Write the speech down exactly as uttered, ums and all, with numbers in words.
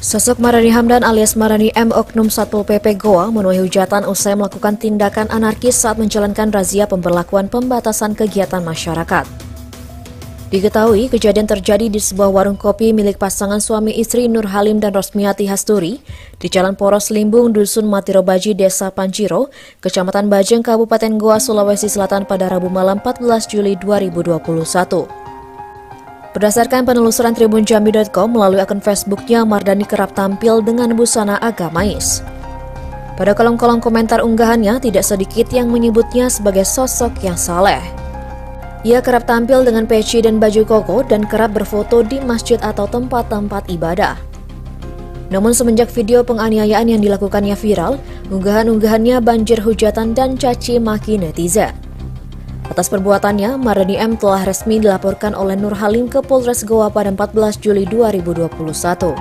Sosok Mardani Hamdan alias Mardani M Oknum Satpol P P Goa menuai hujatan usai melakukan tindakan anarkis saat menjalankan razia pemberlakuan pembatasan kegiatan masyarakat. Diketahui kejadian terjadi di sebuah warung kopi milik pasangan suami istri Nur Halim dan Rosmiati Hasturi di Jalan Poros Limbung, Dusun Matirobaji, Desa Panjiro, Kecamatan Bajeng, Kabupaten Goa, Sulawesi Selatan pada Rabu malam empat belas Juli dua ribu dua puluh satu. Berdasarkan penelusuran Tribun Jambi titik com melalui akun Facebooknya, Mardani kerap tampil dengan busana agamais. Pada kolom-kolom komentar unggahannya, tidak sedikit yang menyebutnya sebagai sosok yang saleh. Ia kerap tampil dengan peci dan baju koko dan kerap berfoto di masjid atau tempat-tempat ibadah. Namun semenjak video penganiayaan yang dilakukannya viral, unggahan-unggahannya banjir hujatan dan caci maki netizen. Atas perbuatannya, Mardani M telah resmi dilaporkan oleh Nur Halim ke Polres Goa pada empat belas Juli dua ribu dua puluh satu.